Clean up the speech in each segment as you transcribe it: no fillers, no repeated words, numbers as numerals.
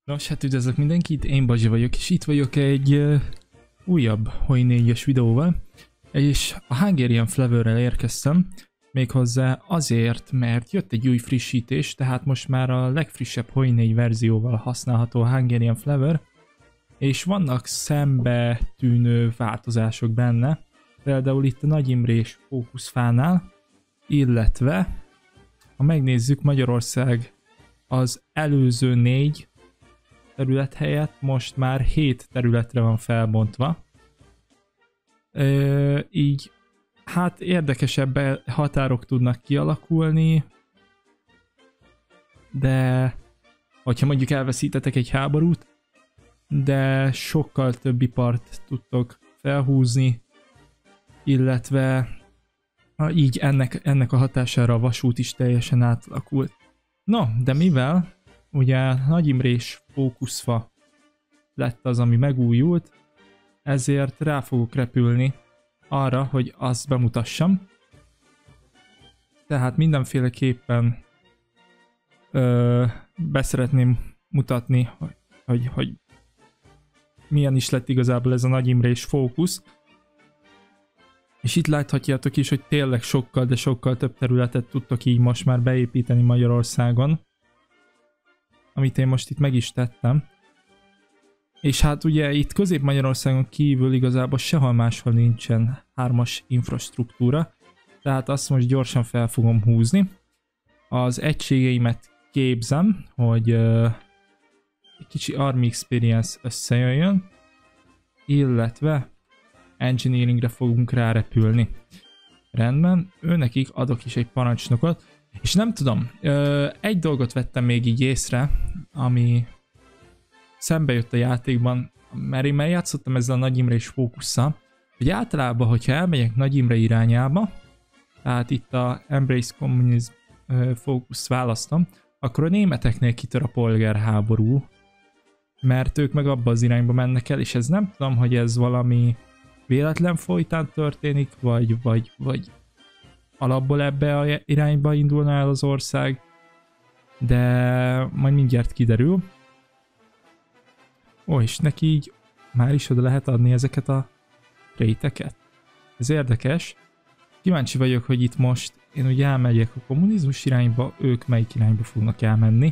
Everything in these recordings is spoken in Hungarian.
Nos, hát üdvözlök mindenkit, én Bazsi vagyok, és itt vagyok egy újabb Hoi 4-es videóval, és a Hungarian Flavor-rel érkeztem, méghozzá azért, mert jött egy új frissítés, tehát most már a legfrissebb Hoi 4 verzióval használható a Hungarian Flavor, és vannak szembetűnő változások benne, például itt a Nagy Imrés fókuszfánál, illetve ha megnézzük, Magyarország az előző 4 terület helyett most már 7 területre van felbontva. Így hát érdekesebb határok tudnak kialakulni, de hogyha mondjuk elveszítetek egy háborút, de sokkal több ipart tudtok felhúzni, illetve így ennek a hatására a vasút is teljesen átalakult. No, de mivel ugye Nagy Imrés fókuszfa lett az, ami megújult, ezért rá fogok repülni arra, hogy azt bemutassam. Tehát mindenféleképpen beszeretném mutatni, hogy milyen is lett igazából ez a Nagy Imrés fókusz. És itt láthatjátok is, hogy tényleg sokkal, de sokkal több területet tudtok így most már beépíteni Magyarországon, amit én most itt meg is tettem. És hát ugye itt Közép-Magyarországon kívül igazából sehol máshol nincsen 3-as infrastruktúra, tehát azt most gyorsan fel fogom húzni. Az egységeimet képzem, hogy egy kicsi Army Experience összejöjjön, illetve Engineeringre fogunk rárepülni. Rendben, őnekik adok is egy parancsnokot, és nem tudom, egy dolgot vettem még így észre, ami szembe jött a játékban, mert én már játszottam ezzel a Nagy Imrés fókusszal, hogy általában, hogyha elmegyek Nagy Imre irányába, tehát itt a Embrace Communism fókuszt választom, akkor a németeknél kitör a polgárháború, mert ők meg abba az irányba mennek el, és ez nem tudom, hogy ez valami véletlen folytán történik, vagy alapból ebbe a irányba indulna el az ország, de majd mindjárt kiderül. Ó, és neki így már is oda lehet adni ezeket a réteket. Ez érdekes. Kíváncsi vagyok, hogy itt most én ugye elmegyek a kommunizmus irányba, ők melyik irányba fognak elmenni.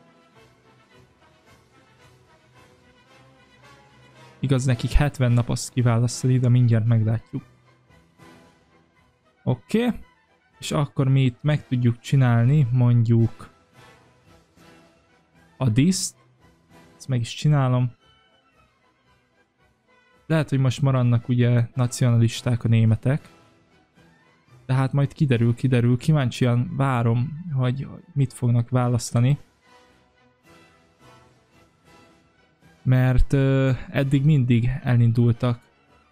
Igaz, nekik 70 nap azt kiválasztani, de mindjárt meglátjuk. Oké. És akkor mi itt meg tudjuk csinálni mondjuk a diszt. Ezt meg is csinálom. Lehet, hogy most maradnak ugye nacionalisták a németek. De hát majd kiderül. Kíváncsian várom, hogy mit fognak választani. Mert eddig mindig elindultak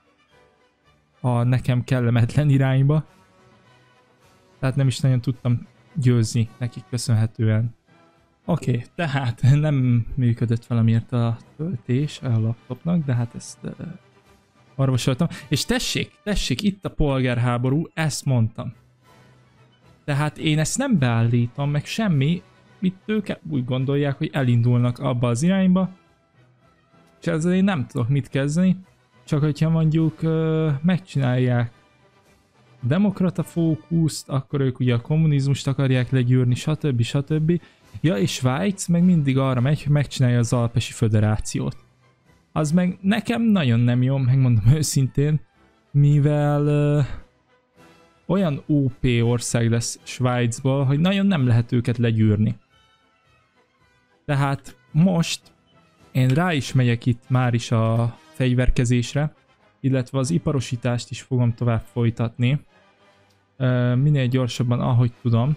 a nekem kellemetlen irányba. Tehát nem is nagyon tudtam győzni nekik köszönhetően. Oké, tehát nem működött valamiért a töltés a laptopnak, de hát ezt orvosoltam. És tessék, itt a polgárháború, ezt mondtam. Tehát én ezt nem beállítom, meg semmi, mit ők úgy gondolják, hogy elindulnak abba az irányba, és ezzel én nem tudok mit kezdeni, csak hogyha mondjuk megcsinálják demokrata fókuszt, akkor ők ugye a kommunizmust akarják legyűrni, stb. Ja, és Svájc meg mindig arra megy, hogy megcsinálja az Alpesi Föderációt. Az meg nekem nagyon nem jó, megmondom őszintén, mivel olyan OP ország lesz Svájcból, hogy nagyon nem lehet őket legyűrni. Tehát most én rá is megyek itt már is a fegyverkezésre, illetve az iparosítást is fogom tovább folytatni. Minél gyorsabban, ahogy tudom.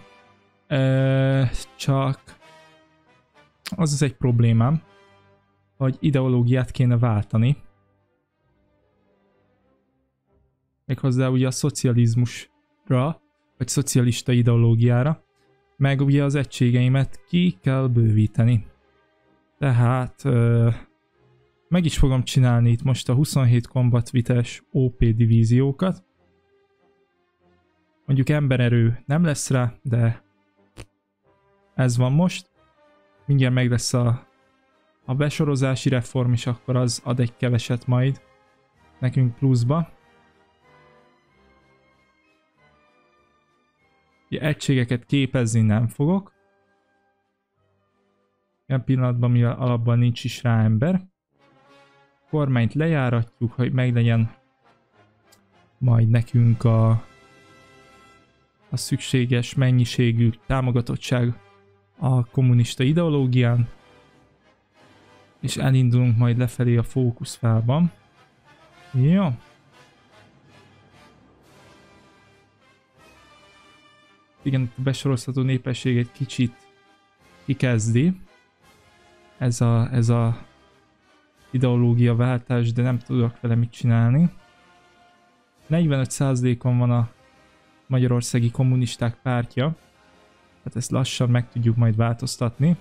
Csak az egy problémám, hogy ideológiát kéne váltani. Méghozzá ugye a szocializmusra, vagy szocialista ideológiára, meg ugye az egységeimet ki kell bővíteni. Tehát meg is fogom csinálni itt most a 27 kombatvites OP divíziókat. Mondjuk embererő nem lesz rá, de ez van most. Mindjárt meg lesz a a besorozási reform is akkor az ad egy keveset majd nekünk pluszba. Egységeket képezni nem fogok. Ilyen pillanatban, mivel alapban nincs is rá ember. Kormányt lejáratjuk, hogy meglegyen majd nekünk a szükséges mennyiségű támogatottság a kommunista ideológián. És elindulunk majd lefelé a fókuszfában. Jó. Igen, a besorolható népesség egy kicsit kikezdi. Ez a ideológia váltás, de nem tudok vele mit csinálni. 45%-on van a Magyarországi Kommunisták Pártja. Hát ezt lassan meg tudjuk majd változtatni.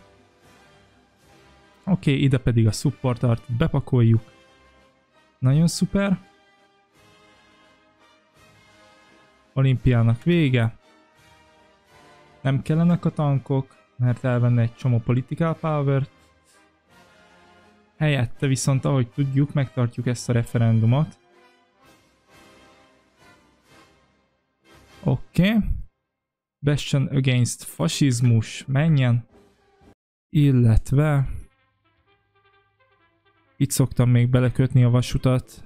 Oké, ide pedig a support artot bepakoljuk. Nagyon szuper. Olimpiának vége. Nem kellenek a tankok, mert elvenne egy csomó political power-t. Helyette viszont, ahogy tudjuk, megtartjuk ezt a referendumot. Oké. Bastion against fasizmus menjen. Illetve itt szoktam még belekötni a vasutat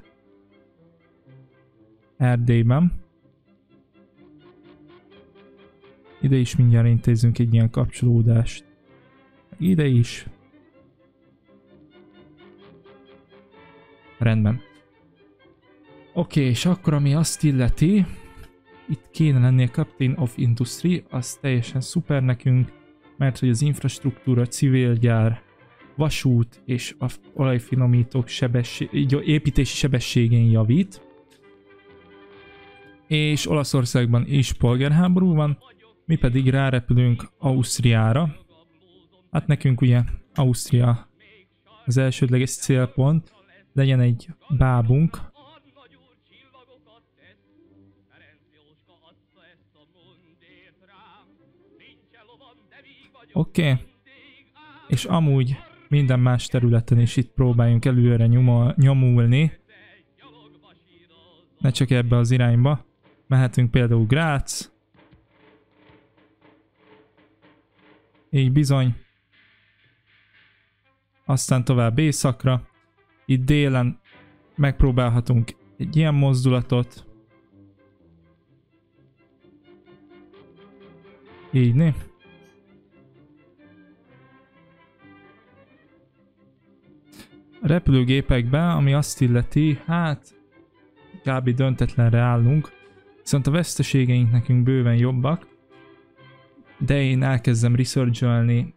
Erdélyben. Ide is mindjárt intézünk egy ilyen kapcsolódást. Ide is. Rendben. Oké, és akkor ami azt illeti, itt kéne lenni a Captain of Industry, az teljesen szuper nekünk, mert hogy az infrastruktúra, civilgyár, vasút és a olajfinomítók építési sebességén javít. És Olaszországban is polgárháború van, mi pedig rárepülünk Ausztriára. Hát nekünk ugye Ausztria az elsődleges célpont, legyen egy bábunk. Oké. És amúgy minden más területen is itt próbáljunk előre nyomulni. Ne csak ebbe az irányba. Mehetünk például Grác. Így bizony. Aztán tovább északra. Itt délen megpróbálhatunk egy ilyen mozdulatot. Így né? A repülőgépekben, ami azt illeti, hát kb. Döntetlenre állunk, viszont a veszteségeink nekünk bőven jobbak, de én elkezdem research-ölni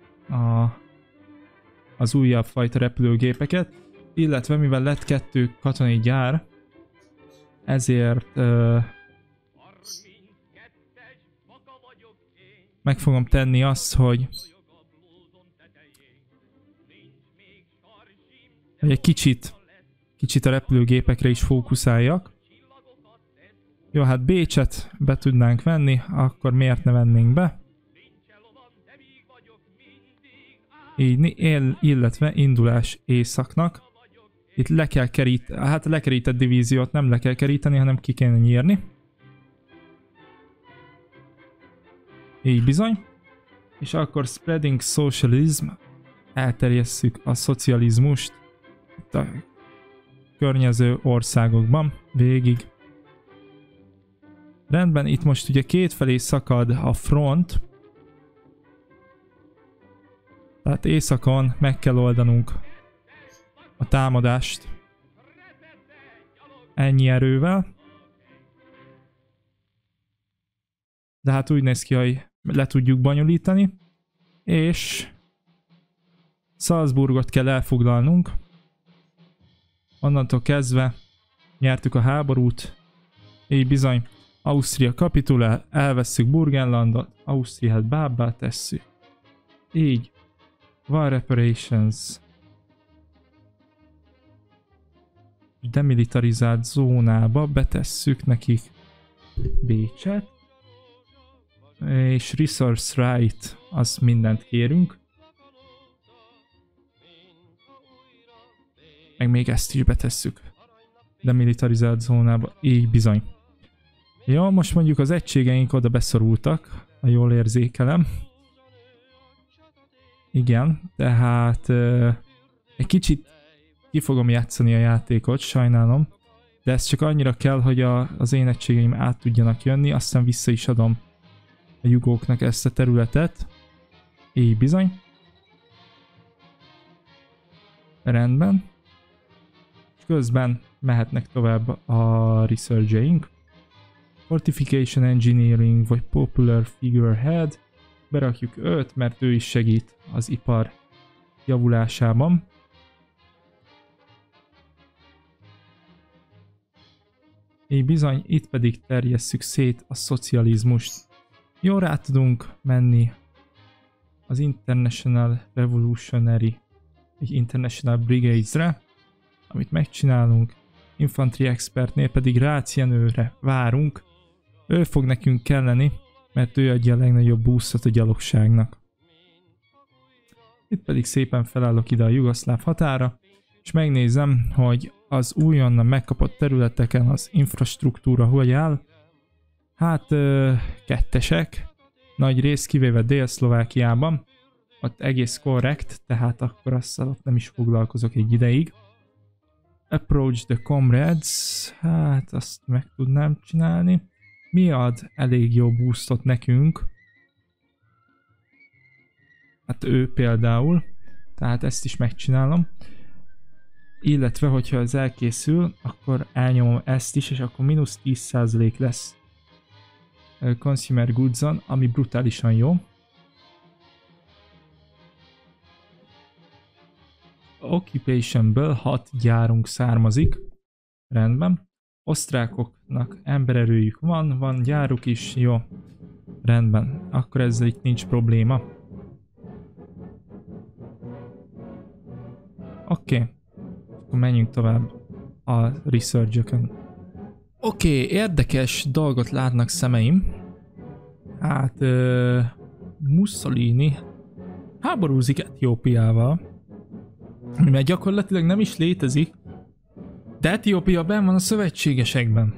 az újabb fajta repülőgépeket, illetve mivel lett 2 katonai gyár, ezért meg fogom tenni azt, hogy egy kicsit a repülőgépekre is fókuszáljak. Jó, hát Bécset be tudnánk venni, akkor miért ne vennénk be? Így, illetve indulás északnak. Itt le kell keríteni, hát a lekerített divíziót nem le kell keríteni, hanem ki kéne nyírni. Így bizony. És akkor spreading socialism, elterjesszük a szocializmust itt a környező országokban végig. Rendben, itt most ugye kétfelé szakad a front. Tehát északon meg kell oldanunk a támadást ennyi erővel. De hát úgy néz ki, hogy le tudjuk bonyolítani. És Salzburgot kell elfoglalnunk. Onnantól kezdve nyertük a háborút. Így bizony Ausztria kapitulál, elvesszük Burgenlandot, Ausztriát bábbá tesszük. Így. War reparations. Demilitarizált zónába betesszük nekik Bécset. És resource right, azt mindent kérünk. Meg még ezt is betesszük. Demilitarizált zónába. Így bizony. Jó, most mondjuk az egységeink oda beszorultak, ha jól érzékelem. Igen, tehát egy kicsit ki fogom játszani a játékot, sajnálom. De ez csak annyira kell, hogy az én egységeim át tudjanak jönni, aztán vissza is adom a jugóknak ezt a területet. Így bizony. Rendben. És közben mehetnek tovább a research-eink. Fortification Engineering vagy Popular Figurehead. Berakjuk őt, mert ő is segít az ipar javulásában. Így bizony, itt pedig terjesszük szét a szocializmust. Jól rá tudunk menni az International Revolutionary, egy International Brigades-re, amit megcsinálunk. Infantry Expertnél pedig Rácienőre várunk. Ő fog nekünk kelleni, mert ő adja a legnagyobb boostot a gyalogságnak. Itt pedig szépen felállok ide a jugoszláv határa, és megnézem, hogy az újonnan megkapott területeken az infrastruktúra hogy áll. Hát kettesek, nagy rész kivéve Dél-Szlovákiában, ott egész korrekt, tehát akkor azzal ott nem is foglalkozok egy ideig. Approach the comrades, hát azt meg tudnám csinálni. Mi ad elég jó boostot nekünk? Hát ő például, tehát ezt is megcsinálom. Illetve, hogyha ez elkészül, akkor elnyomom ezt is, és akkor mínusz 10% lesz Consumer Goods-on, ami brutálisan jó. Occupationből 6 gyárunk származik. Rendben. Osztrákoknak embererőjük van gyáruk is, jó. Rendben, akkor ezzel itt nincs probléma. Oké. Akkor menjünk tovább a research-ökön. Oké, érdekes dolgot látnak szemeim. Hát Mussolini háborúzik Etiópiával, mert gyakorlatilag nem is létezik, de Etiópia benn van a szövetségesekben.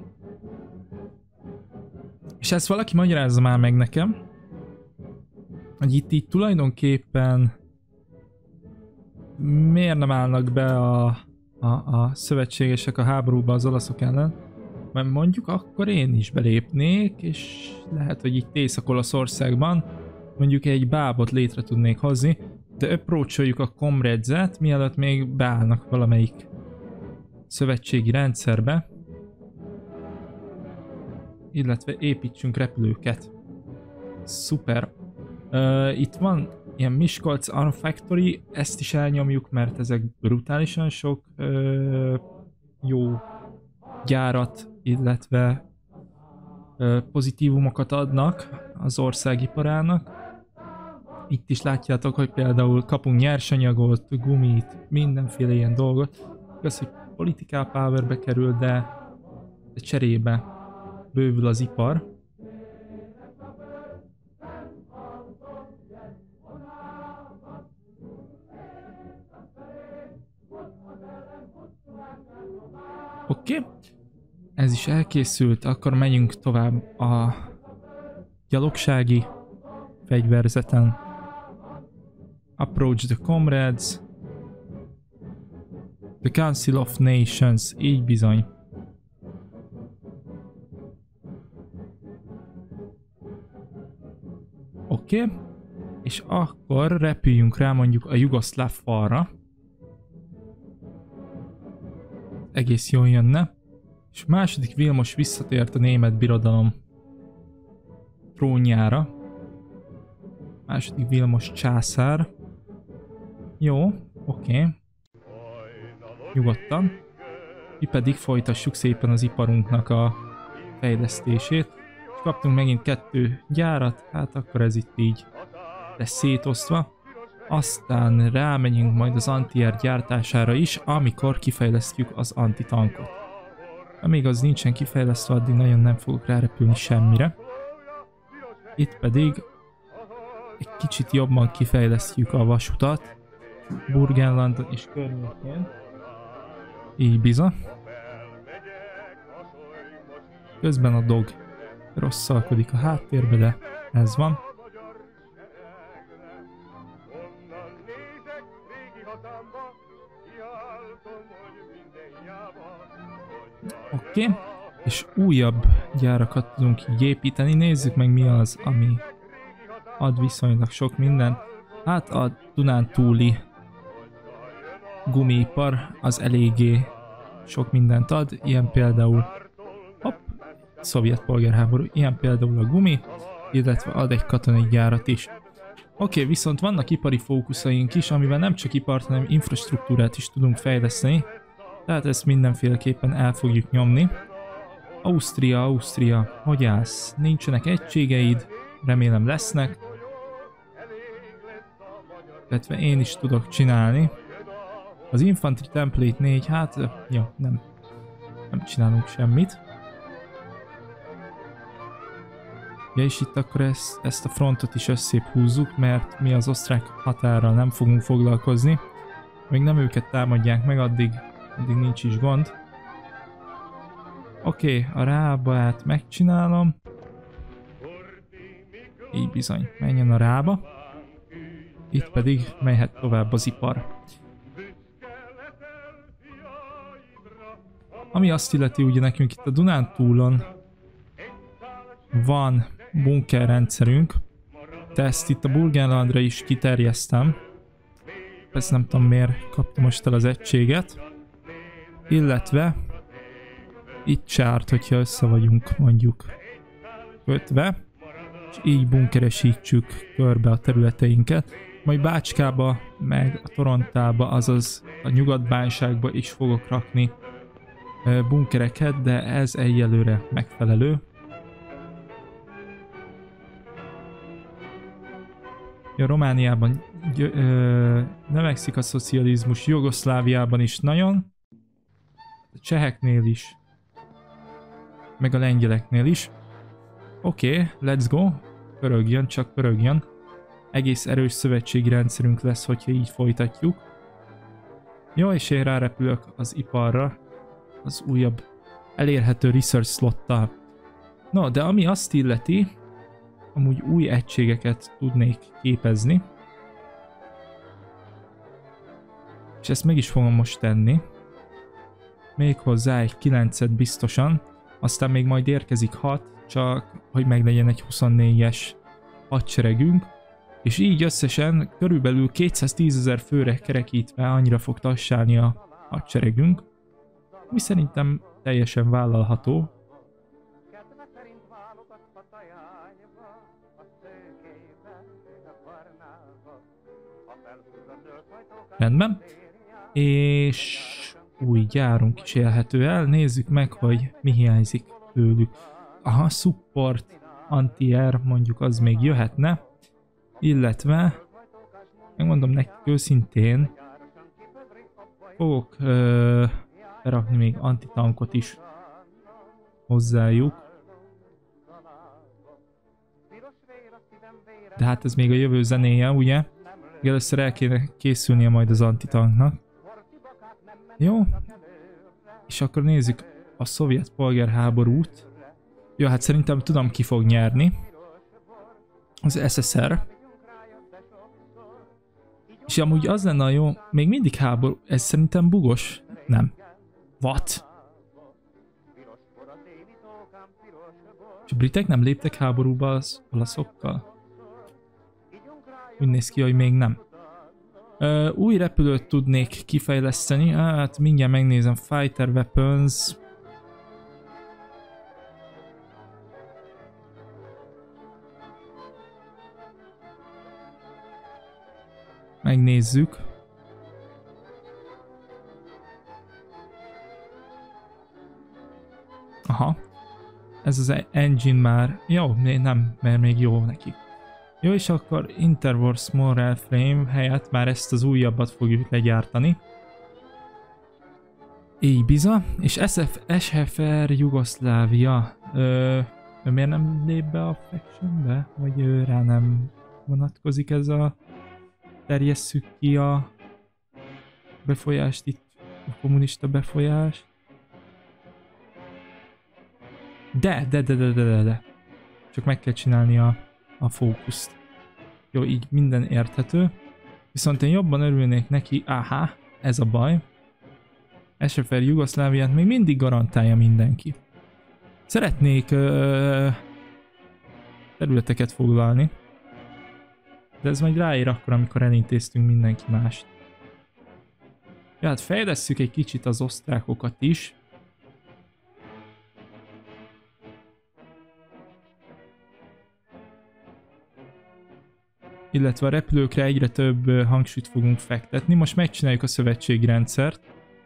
És ezt valaki magyarázza már meg nekem, hogy itt így tulajdonképpen miért nem állnak be a szövetségesek a háborúba az olaszok ellen, mert mondjuk akkor én is belépnék, és lehet, hogy itt Észak-Olaszországban mondjuk egy bábot létre tudnék hozni, de approacholjuk a comrades-et, mielőtt még beállnak valamelyik szövetségi rendszerbe, illetve építsünk repülőket. Szuper. Itt van ilyen Miskolc Arm Factory, ezt is elnyomjuk, mert ezek brutálisan sok jó gyárat, illetve pozitívumokat adnak az ország iparának. Itt is látjátok, hogy például kapunk nyersanyagot, gumit, mindenféle ilyen dolgot. Igaz, hogy political powerbe kerül, de cserébe bővül az ipar. Oké, ez is elkészült, akkor menjünk tovább a gyalogsági fegyverzeten. Approach the comrades. The Council of Nations, így bizony. Oké, és akkor repüljünk rá mondjuk a jugoszláv falra. Egész jól jönne. És második Vilmos visszatért a német birodalom trónjára. Második Vilmos császár. Jó, oké. Nyugodtan. Mi pedig folytassuk szépen az iparunknak a fejlesztését. És kaptunk megint 2 gyárat, hát akkor ez itt így lesz szétosztva. Aztán rámegyünk majd az anti-air gyártására is, amikor kifejlesztjük az antitankot. Amíg az nincsen kifejlesztve, addig nagyon nem fogok rárepülni semmire. Itt pedig egy kicsit jobban kifejlesztjük a vasutat Burgenlandon és környékén. Így bizony. Közben a dog rosszalkodik a háttérbe, de ez van. Oké. És újabb gyárakat tudunk így építeni. Nézzük meg mi az, ami ad viszonylag sok mindent. Hát a Dunántúli gumiipar az eléggé sok mindent ad, ilyen például szovjet polgárháború, ilyen például a gumi, illetve ad egy katonai gyárat is. Oké, viszont vannak ipari fókuszaink is, amivel nem csak ipart, hanem infrastruktúrát is tudunk fejleszteni, tehát ezt mindenféleképpen el fogjuk nyomni. Ausztria, hogy állsz? Nincsenek egységeid, remélem lesznek. Illetve én is tudok csinálni. Az Infantry Template 4, hát, ja, nem csinálunk semmit. Ja, és itt akkor ezt a frontot is összép húzzuk, mert mi az osztrák határral nem fogunk foglalkozni. Még nem őket támadják meg, addig nincs is gond. Oké, a Rábát megcsinálom. Így bizony, menjen a Rába. Itt pedig mehet tovább az ipar. Ami azt illeti, ugye nekünk itt a Dunántúlon van bunkerrendszerünk, de ezt itt a Burgenlandra is kiterjesztem. Ezt nem tudom miért kaptam most el az egységet. Illetve itt se árt, hogyha össze vagyunk mondjuk kötve, és így bunkeresítsük körbe a területeinket. Majd Bácskába, meg a Torontába, azaz a Nyugat-Bánságba is fogok rakni bunkereket, de ez egyelőre megfelelő. A Romániában növekszik a szocializmus, Jugoszláviában is nagyon, a cseheknél is, meg a lengyeleknél is. Oké, let's go, pörögjön, csak pörögjön. Egész erős szövetségi rendszerünk lesz, hogyha így folytatjuk. Jó, és én rárepülök az iparra, az újabb elérhető research slottal. No, de ami azt illeti, amúgy új egységeket tudnék képezni. És ezt meg is fogom most tenni. Méghozzá egy 9-et biztosan, aztán még majd érkezik 6, csak hogy meglegyen egy 24-es hadseregünk. És így összesen körülbelül 210 000 főre kerekítve annyira fog tassálni a hadseregünk, ami szerintem teljesen vállalható. Rendben. És új gyárunk is élhető el. Nézzük meg, hogy mi hiányzik tőlük. Aha, support, anti-air, mondjuk az még jöhetne. Illetve, megmondom nekik őszintén, fogok berakni még antitankot is hozzájuk. De hát ez még a jövő zenéje, ugye? Először el kéne készülnie majd az antitanknak. Jó. És akkor nézzük a szovjet polgárháborút. Jó, hát szerintem tudom, ki fog nyerni. Az SSR. És amúgy az lenne a jó, még mindig háború, ez szerintem bugos. Nem. What? És a britek nem léptek háborúba az olaszokkal? Úgy néz ki, hogy még nem. Új repülőt tudnék kifejleszteni, hát mindjárt megnézem, Fighter Weapons. Megnézzük. Aha. Ez az engine már... Jó, nem, mert még jó neki. Jó, és akkor Interwar Small Airframe helyett már ezt az újabbat fogjuk legyártani. Így biza. És SFR Jugoszlávia. Miért nem lép be a factionbe? Vagy rá nem vonatkozik ez a... Terjesszük ki a befolyást itt A kommunista befolyás. De. Csak meg kell csinálni a fókuszt. Jó, így minden érthető. Viszont én jobban örülnék neki, ez a baj. SFR Jugoszláviát még mindig garantálja mindenki. Szeretnék területeket foglalni. De ez majd ráér akkor, amikor elintéztünk mindenki mást. Ja, hát fejlesszük egy kicsit az osztrákokat is. Illetve a repülőkre egyre több hangsúlyt fogunk fektetni. Most megcsináljuk a szövetségrendszert.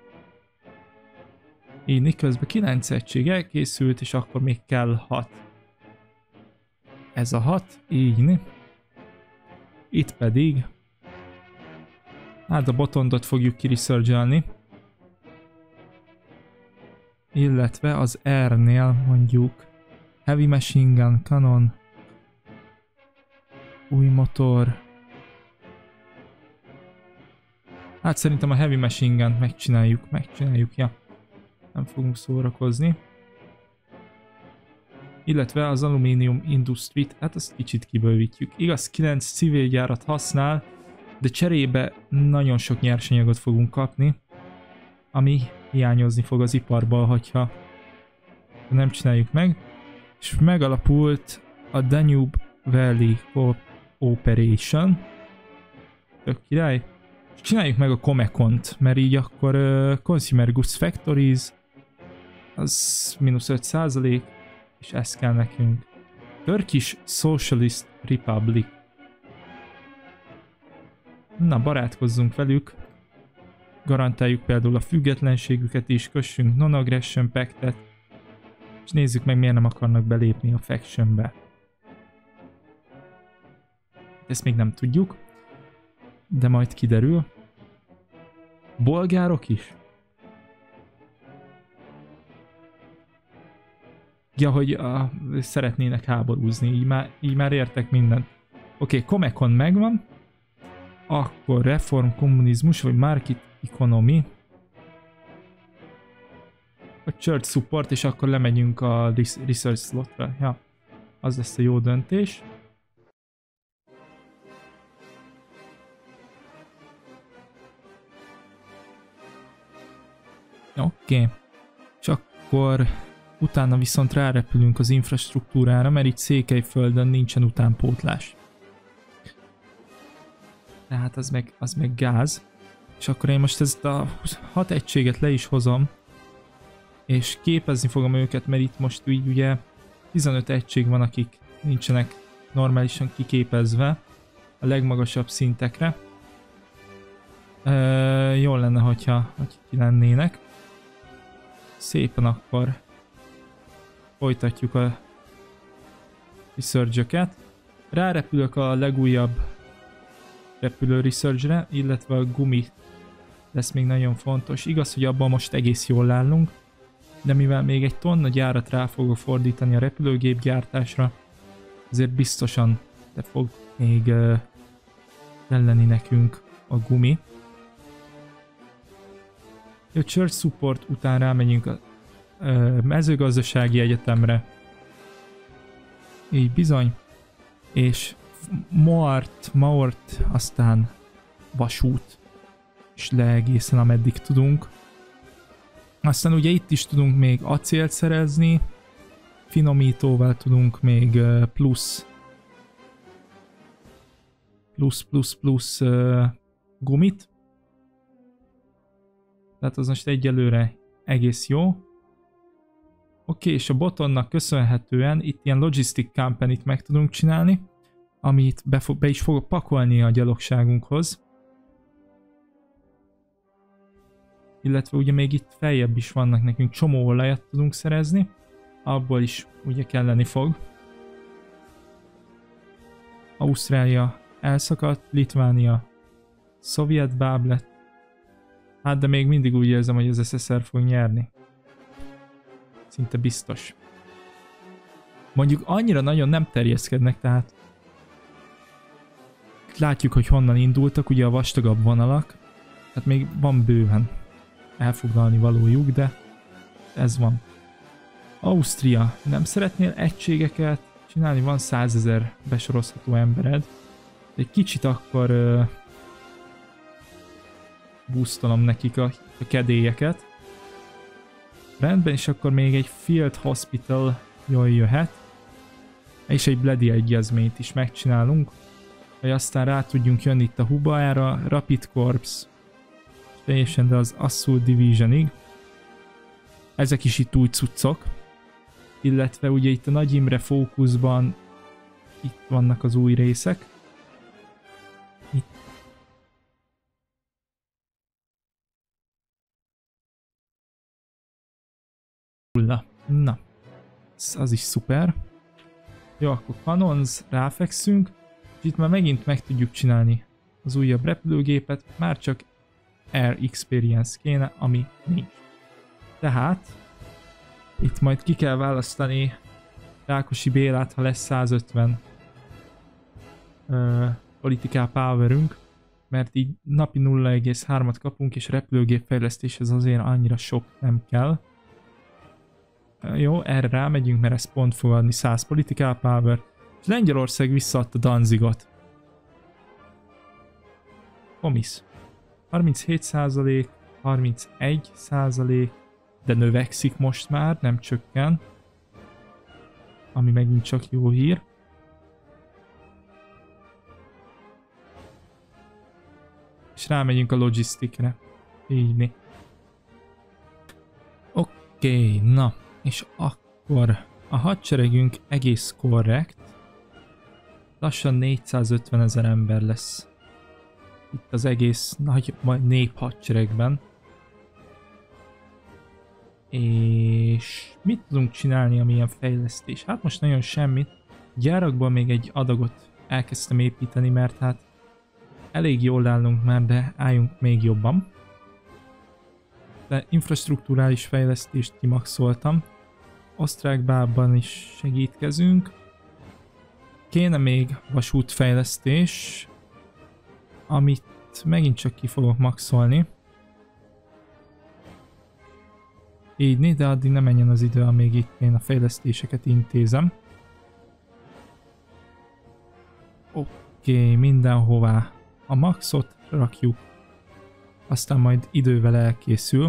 Így közben 9 egység elkészült, és akkor még kell 6. Ez a 6, így. Itt pedig hát a Botondot fogjuk kiresearchalni. Illetve az R-nél mondjuk Heavy Machine Gun, Cannon, új motor. Hát szerintem a Heavy Machine Gun-t megcsináljuk, ja. Nem fogunk szórakozni. Illetve az Aluminium Industry-t, hát azt kicsit kibővítjük. Igaz, 9 civil gyárat használ, de cserébe nagyon sok nyersanyagot fogunk kapni, ami hiányozni fog az iparból, hogyha nem csináljuk meg. És megalapult a Danube Valley Operation. Tök király. És csináljuk meg a Comecont, mert így akkor Consumer Goods Factories az -5%, és ez kell nekünk. Turkish Socialist Republic. Na, barátkozzunk velük. Garantáljuk például a függetlenségüket is, kössünk Non-Aggression Pact-et, és nézzük meg, miért nem akarnak belépni a Factionbe. Ezt még nem tudjuk, de majd kiderül. Bolgárok is? Ja, hogy szeretnének háborúzni, így már értek mindent. Oké, Comecon megvan. Akkor reform, kommunizmus, vagy market economy. A church support, és akkor lemegyünk a research slotra. Ja, az lesz a jó döntés. Oké. És akkor utána viszont rárepülünk az infrastruktúrára, mert itt Székelyföldön nincsen utánpótlás. Tehát az meg gáz. És akkor én most ezt a 6 egységet le is hozom, és képezni fogom őket, mert itt most így ugye 15 egység van, akik nincsenek normálisan kiképezve a legmagasabb szintekre. Jól lenne, hogyha ki lennének. Szépen akkor folytatjuk a research-öket. Rárepülök a legújabb repülő research-re, illetve a gumi lesz még nagyon fontos. Igaz, hogy abban most egész jól állunk, de mivel még egy tonna gyárat rá fogok fordítani a repülőgép gyártásra, azért biztosan fog még kelleni nekünk a gumi. A Church Support után rámegyünk a mezőgazdasági egyetemre. Így bizony. És Maort, aztán vasút. És le egészen ameddig tudunk. Aztán ugye itt is tudunk még acélt szerezni. Finomítóval tudunk még plusz gumit. Tehát az most egyelőre egész jó. Oké, és a Botonnak köszönhetően itt ilyen logistic company-t meg tudunk csinálni, amit be is fogok pakolni a gyalogságunkhoz. Illetve ugye még itt feljebb is vannak, nekünk csomó olajat tudunk szerezni, abból is ugye kelleni fog. Ausztrália elszakadt, Litvánia szovjet báb lett. Hát de még mindig úgy érzem, hogy az SSR fog nyerni. Szinte biztos. Mondjuk annyira nagyon nem terjeszkednek, tehát látjuk, hogy honnan indultak, ugye a vastagabb vonalak, tehát még van bőven. elfoglalni valójuk, de ez van. Ausztria. Nem szeretnél egységeket csinálni? Van 100 000 besorozható embered. Egy kicsit akkor boostolom nekik a kedélyeket. Rendben, és akkor még egy Field Hospital jól jöhet. És egy Bloody egyezményt is megcsinálunk, hogy aztán rá tudjunk jönni itt a Hubára, Rapid Corps, teljesen, de az Assault Divisionig. Ezek is itt új cuccok. Illetve ugye itt a Nagy Imre fókuszban itt vannak az új részek. Itt. Na, az is szuper. Jó, akkor Cannons, ráfekszünk, és itt már megint meg tudjuk csinálni az újabb repülőgépet, már csak Air Experience kéne, ami nincs. Tehát itt majd ki kell választani Rákosi Bélát, ha lesz 150 political powerünk, mert így napi 0,3-at kapunk, és repülőgép fejlesztéshez azért annyira sok nem kell. Jó, erre rámegyünk, mert ez pont fog adni 100 political power. És Lengyelország visszaadta Danzigot. Komisz. 37%, 31%, de növekszik most már, nem csökken. Ami megint csak jó hír. És rámegyünk a logisztikre. Így. Oké, na. És akkor a hadseregünk egész korrekt. Lassan 450 000 ember lesz itt az egész nagy néphadseregben. És mit tudunk csinálni, amilyen fejlesztés? Hát most nagyon semmit. Gyárakban még egy adagot elkezdtem építeni, mert hát elég jól állunk már, de álljunk még jobban. De infrastruktúrális fejlesztést kimaxoltam. Osztrákbában is segítkezünk. Kéne még vasútfejlesztés, amit megint csak ki fogok maxolni. Így, de addig nem menjen az idő, amíg itt én a fejlesztéseket intézem. Oké, mindenhová a maxot rakjuk, aztán majd idővel elkészül.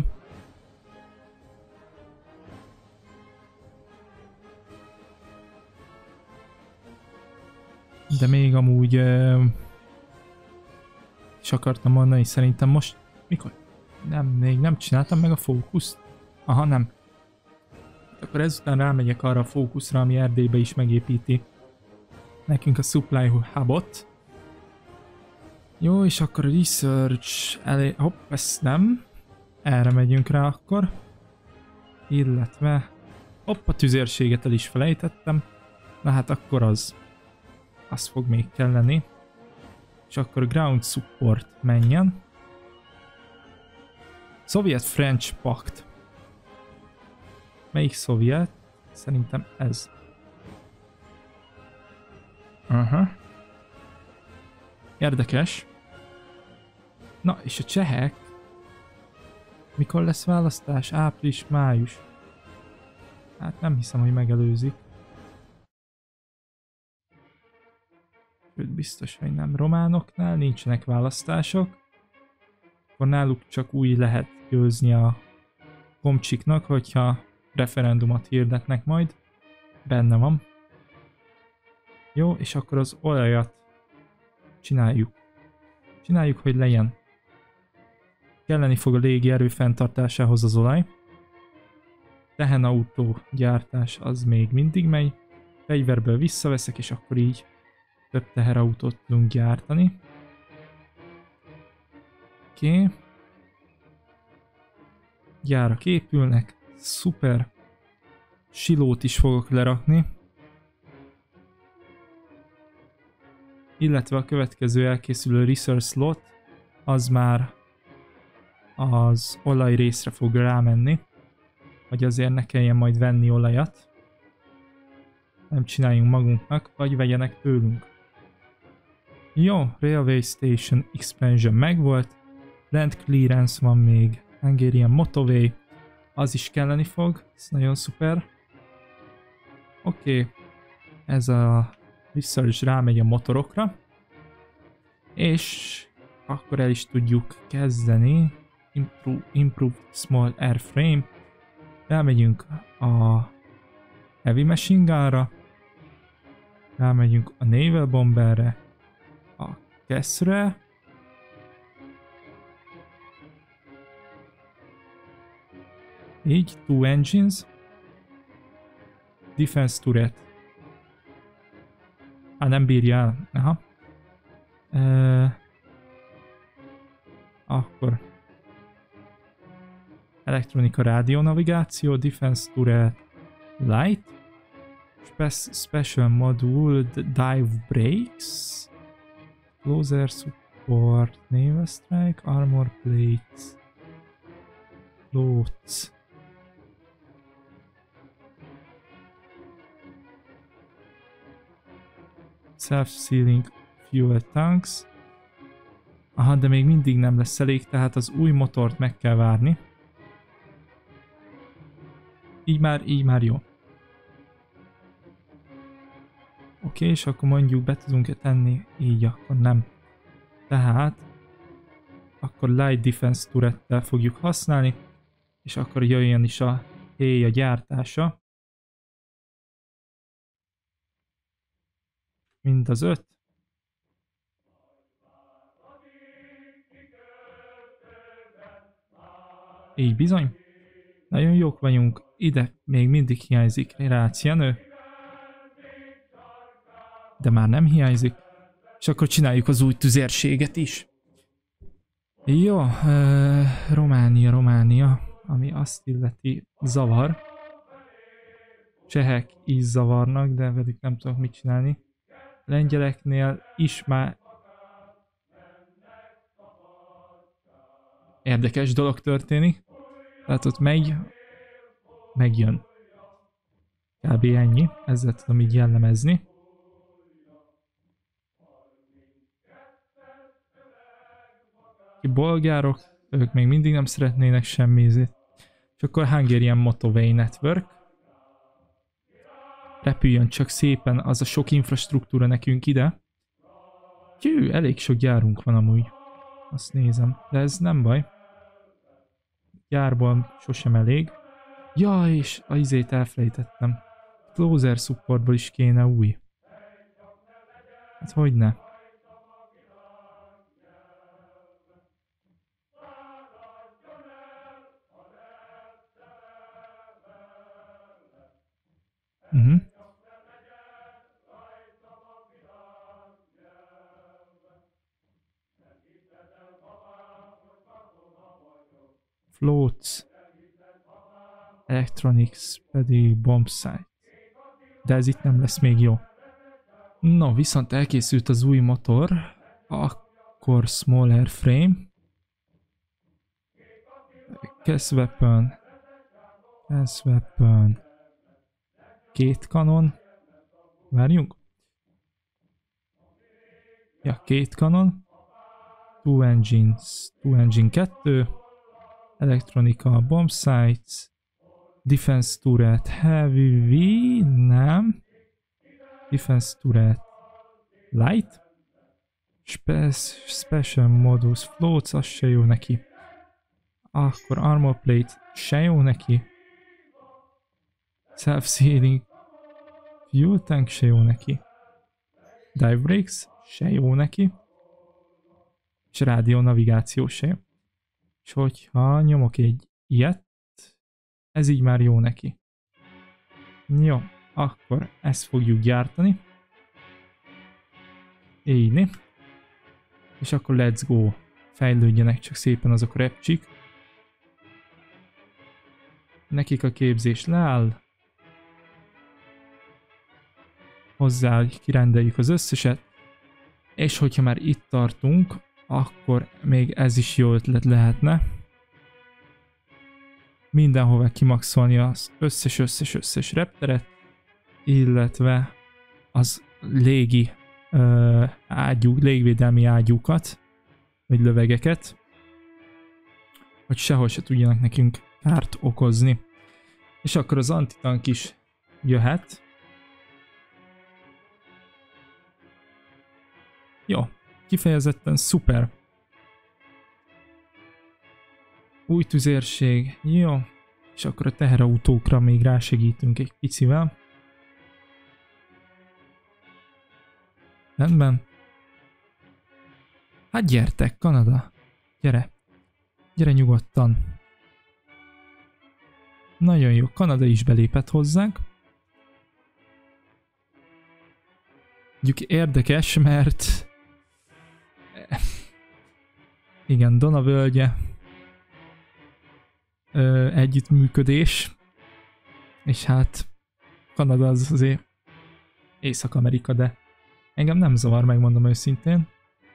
De még amúgy is akartam mondani, szerintem most mikor? Nem, még nem csináltam meg a fókuszt. Aha, nem. Akkor ezután rámegyek arra a fókuszra, ami Erdélybe is megépíti nekünk a Supply Hubot. Jó, és akkor a Research elé... Hopp, ezt nem. Erre megyünk rá akkor. Illetve... Hopp, a tüzérséget el is felejtettem. Na hát akkor az. Az fog még kelleni. És akkor Ground Support menjen. Soviet-French Pact. Melyik szovjet? Szerintem ez. Aha. Érdekes. Na, és a csehek? Mikor lesz választás? Április, május. Hát nem hiszem, hogy megelőzik. Sőt, biztos, hogy nem. Románoknál nincsenek választások. Akkor náluk csak úgy lehet győzni a komcsiknak, hogyha referendumot hirdetnek majd. Benne van. Jó, és akkor az olajat csináljuk. Csináljuk, hogy legyen. Kelleni fog a légierő fenntartásához az olaj. Tehenautó gyártás az még mindig megy. Fegyverből visszaveszek, és akkor így több teherautót tudunk gyártani. Oké. Gyárak épülnek. Szuper. Silót is fogok lerakni. Illetve a következő elkészülő research slot az már az olaj részre fog rámenni, hogy azért ne kelljen majd venni olajat. Nem csináljunk magunknak, vagy vegyenek tőlünk. Jó, Railway Station Expansion megvolt. Land Clearance van még Hungarian Motorway, az is kelleni fog, ez nagyon szuper. Oké, ez a vissza is rámegy a motorokra, és akkor el is tudjuk kezdeni. Improved Small Airframe, elmegyünk a Heavy Machine Gunra, rámegyünk a Naval Bomberre, a Kessre, így, 2 engines, Defense Turret, nem bírja el, aha. Akkor elektronika rádiónavigáció, Defense Turret, Light, Special Module, Dive Brakes, Closer Support, Naval Strike, Armor Plates, Floats. Self-sealing fuel tanks. Aha, de még mindig nem lesz elég, tehát az új motort meg kell várni. Így már jó. Oké, és akkor mondjuk be tudunk tenni, így akkor nem. Tehát akkor Light Defense Turrettel fogjuk használni, és akkor jöjjön is a héja gyártása. Mind az 5. Így bizony. Nagyon jók vagyunk. Ide még mindig hiányzik rácianő. De már nem hiányzik. És akkor csináljuk az új tüzérséget is. Jó, Románia, ami azt illeti zavar. Csehek is zavarnak, de velük nem tudok mit csinálni. Lengyeleknél is már érdekes dolog történik. Tehát ott megjön. Kb. Ennyi, ezzel tudom így jellemezni. A bolgárok, ők még mindig nem szeretnének semmit. És akkor Hungarian Motorway Network. Repüljön csak szépen az a sok infrastruktúra nekünk ide. Hű, elég sok gyárunk van amúgy. Azt nézem, de ez nem baj. Gyárból sosem elég. Ja, és a izét elfelejtettem. Closer Supportból is kéne új. Hát hogyne. Floats, Electronics pedig Bombsight. De ez itt nem lesz még jó. No, viszont elkészült az új motor, akkor Small Airframe, Cast Weapon, 2 kanon, várjunk. Ja, 2 kanon, 2 engine 2, elektronika, bombsights, defense turret, heavy, nem, defense turret, light, special modus, floats, az se jó neki. Akkor armor plate, se jó neki. Self-sealing, fuel tank, se jó neki. Dive brakes, se jó neki. És rádió navigáció se jó. És hogyha nyomok egy ilyet, ez így már jó neki. Jó, akkor ezt fogjuk gyártani. Így. És akkor let's go. Fejlődjenek csak szépen azok a repcsik. Nekik a képzés leáll. Hozzá kirendeljük az összeset. És hogyha már itt tartunk, akkor még ez is jó ötlet lehetne. Mindenhova kimaxolni az összes repteret, illetve az légvédelmi ágyúkat, vagy lövegeket. hogy sehol se tudjanak nekünk kárt okozni. És akkor az antitank is jöhet. Jó, kifejezetten szuper. Új tüzérség, jó. És akkor a teherautókra még rásegítünk egy picivel. Rendben. Hát gyertek, Kanada. Gyere. Gyere nyugodtan. Nagyon jó, Kanada is belépett hozzánk. Mondjuk érdekes, mert... Igen, Dona völgye. Együttműködés. És hát Kanada az azért Észak-Amerika, de engem nem zavar, megmondom őszintén.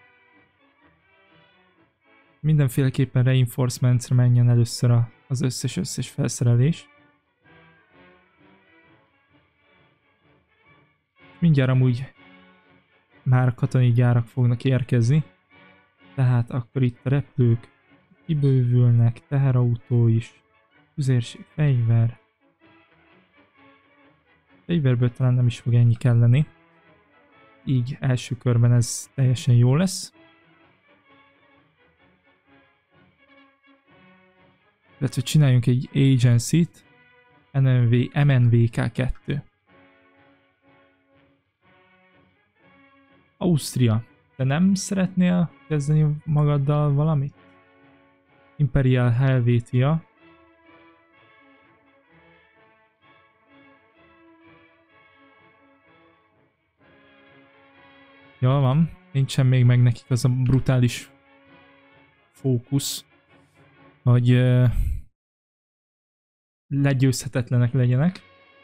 Mindenféleképpen reinforcementsre menjen először az összes felszerelés. Mindjárt amúgy már katonai gyárak fognak érkezni. Tehát akkor itt a repülők kibővülnek, teherautó is, tüzérség, fegyver. Fegyverből talán nem is fog ennyi kelleni. Így első körben ez teljesen jó lesz. Illetve csináljunk egy agency-t, MNVK2. Ausztria, te nem szeretnél kezdeni magaddal valamit? Imperial Helvetia. Jól van, nincsen még meg nekik az a brutális fókusz, hogy legyőzhetetlenek legyenek.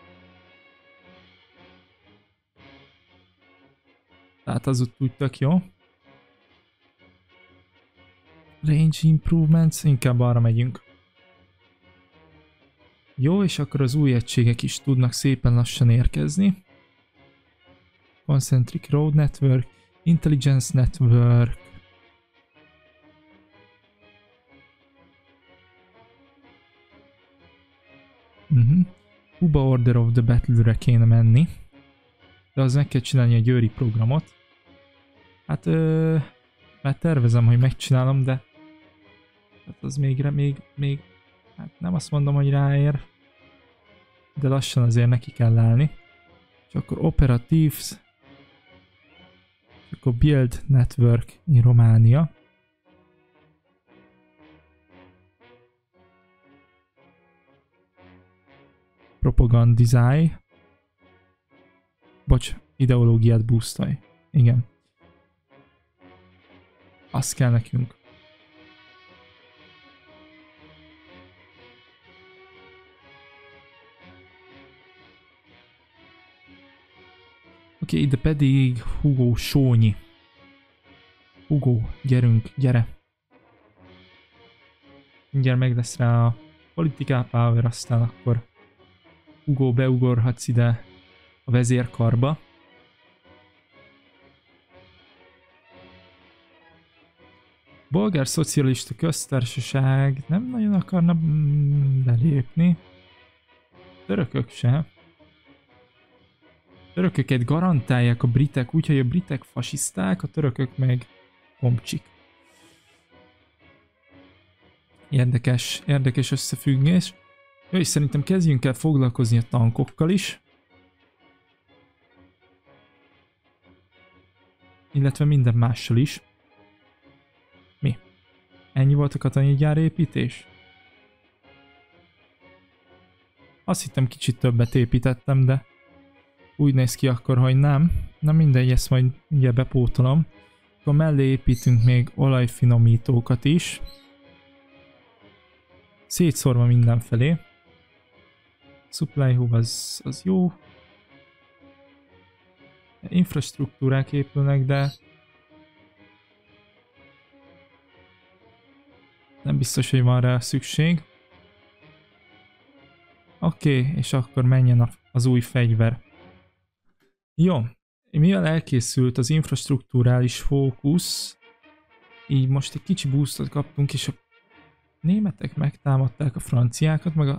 Tehát az ott úgy tök jó. Range improvements, inkább arra megyünk. Jó, és akkor az új egységek is tudnak szépen lassan érkezni. Concentric Road Network, Intelligence Network. Kuba Order of the Battle-re kéne menni. De az meg kell csinálni a győri programot. Hát már tervezem, hogy megcsinálom, de hát az még hát nem azt mondom, hogy ráér, de lassan azért neki kell állni. És akkor Operatives, és akkor Build Network in Románia. Propagandizáj. Bocs, ideológiát boostolj. Igen. Az kell nekünk. Oké, ide pedig Hugo Sónyi. Hugo, gyerünk, gyere. Mindjárt meg lesz rá a political power, aztán akkor Hugo, beugorhatsz ide a vezérkarba. Bolgár Szocialista Köztársaság nem nagyon akarna belépni. Törökök se. Törököket garantálják a britek, úgyhogy a britek fasiszták, a törökök meg komcsik. Érdekes összefüggés. Jó, és szerintem kezdjünk el foglalkozni a tankokkal is. Illetve minden mással is. Mi? Ennyi volt a katonai gyárépítés? Azt hittem kicsit többet építettem, de úgy néz ki akkor, hogy nem. Na mindegy, ezt majd mindjárt bepótolom. Akkor mellé építünk még olajfinomítókat is. Szétszórva mindenfelé. Supply hub az jó. Infrastruktúrák épülnek, de nem biztos, hogy van rá szükség. Oké, és akkor menjen az új fegyver. Jó, mivel elkészült az infrastruktúrális fókusz, így most egy kicsi boostot kaptunk, és németek megtámadták a franciákat, meg a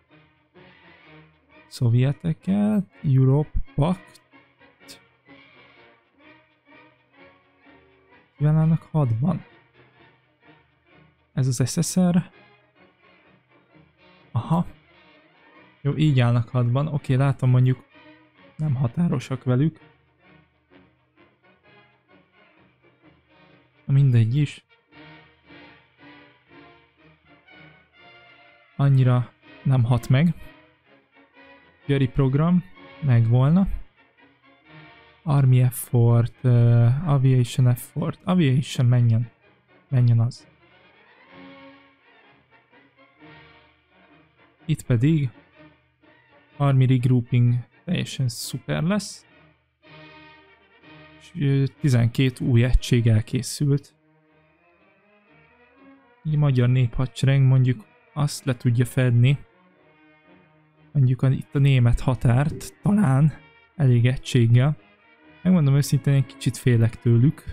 szovjeteket, Europe Pact. Mivel állnak hadban? Ez az SSR. Aha. Jó, így állnak hadban. Oké, látom, mondjuk nem határosak velük. Mindegy is. Annyira nem hat meg. Győri program megvolna. Army effort, aviation effort. Aviation menjen. Menjen az. Itt pedig Army regrouping teljesen szuper lesz. És 12 új egység elkészült. Így a magyar néphadsereg mondjuk azt le tudja fedni. Mondjuk itt a német határt talán elég egységgel. Megmondom őszintén, egy kicsit félek tőlük.